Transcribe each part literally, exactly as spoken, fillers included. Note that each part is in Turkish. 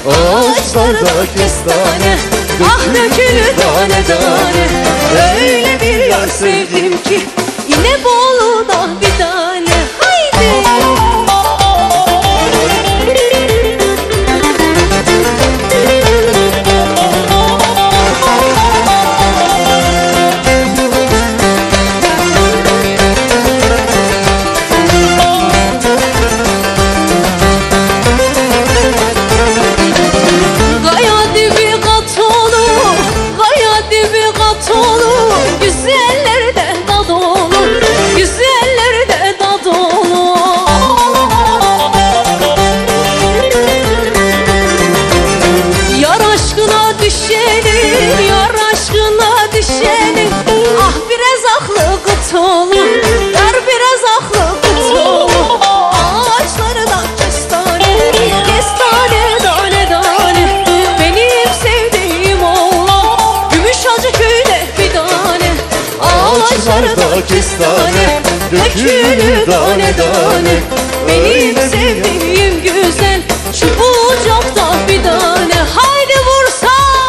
ağaçlarda kestane, ah dökülür tane tane. Öyle bir yar sevdim ki İnebolu'da bir tane. Haydi. Yar biraz aklı kutulu, ağaçlarına kestane, kestane tane tane. Benim sevdiğim oğlan Gümüşhacı köyde bir tane. Ağaçlarda kestane, dökülür tane tane. Benim sevdiğim güzel şu bucakta bir tane. Haydi vursa.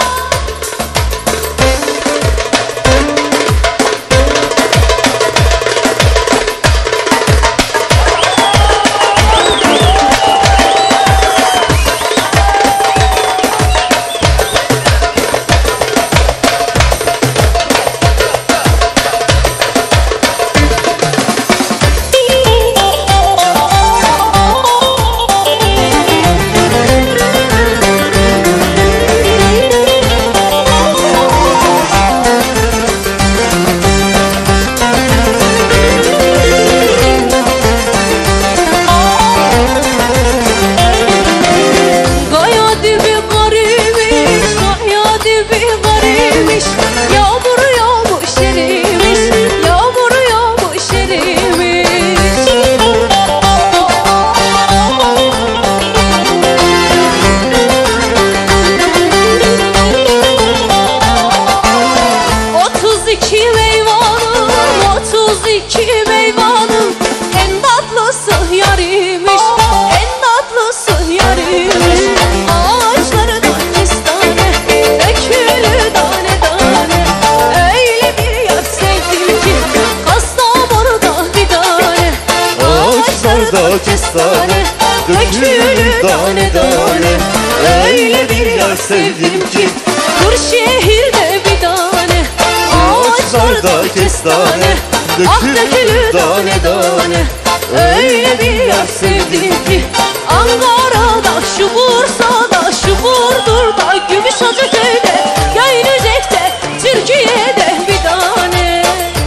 Kestane, dökülür tane tane. Öyle bir yar sevdim ki Kırşehir'de bir tane. Ağaçlarda kestane, ah dökülür tane tane. Öyle bir yar sevdim ki Ankara'da, şu Bursa'da, şu Burdur'da, Gümüşhacı köyde, Göynücek'te, Türkiye'de bir tane.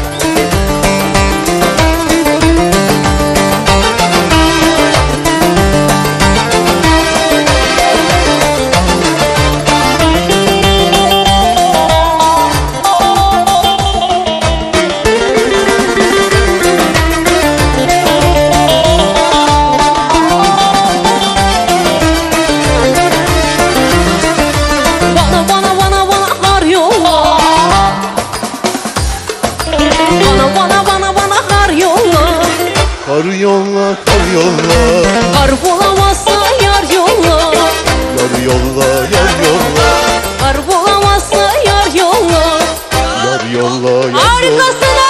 Kar yolla, kar yolla, kar bulamazsa yar yolla. Yar yolla, yar yolla, kar bulamazsa yar yolla. Yar yolla, yar yolla. Harikasın.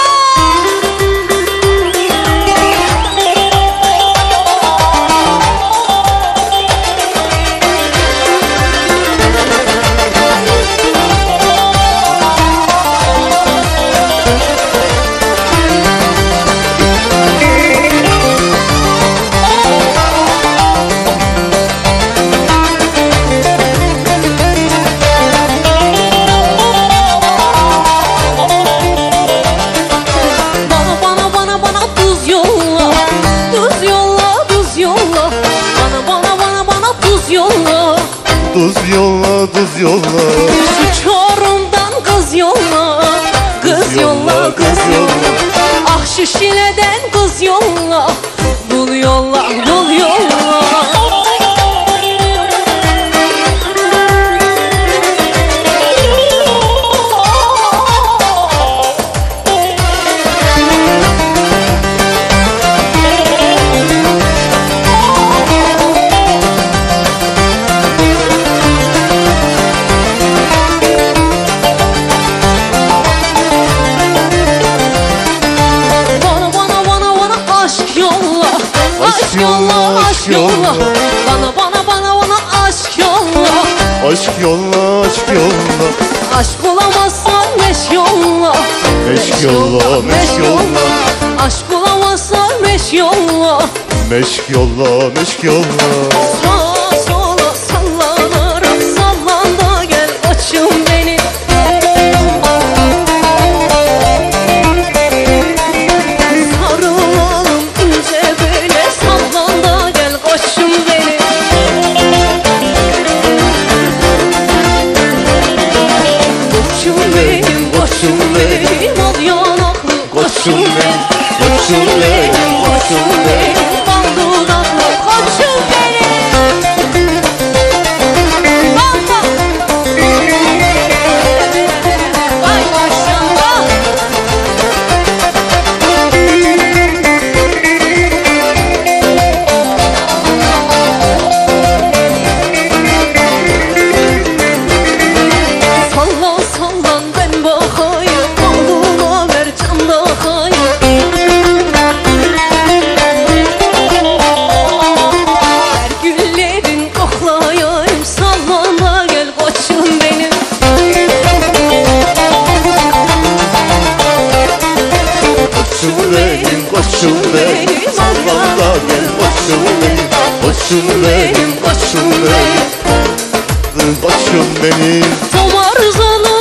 Tuz yolla, tuz yolla, şu Çorum'dan kız yolla. Kız yolla, kız yolla. Ah şu Şile'den kız yolla. Bul yolla, bul yolla. Aşk yolla, aşk yolla. Aşk bulamazsan meş yolla. Meşk yolla, meşk yolla. Aşk bulamazsan meş yolla. Meşk yolla, meşk yolla. Sağa sola sallanarak sallan da gel koçum benim. Sarılalım ince böyle sallan da gel koçum benim. Koçum benim, koçum benim, al yanaklı koçum benim. Koçum benim, Koçum benim, bal dudaklı koçum benim. Bamba. Vay maşallah. Sallan sallan ben bakayım, bağluma ver can da kayım. Her güllerin koklayayım, sallan da gel koçum benim. koçum benim, koçum benim. Sallan da gel koçum benim. Koçum benim, koçum benim. Koçum benim. Tam arızalı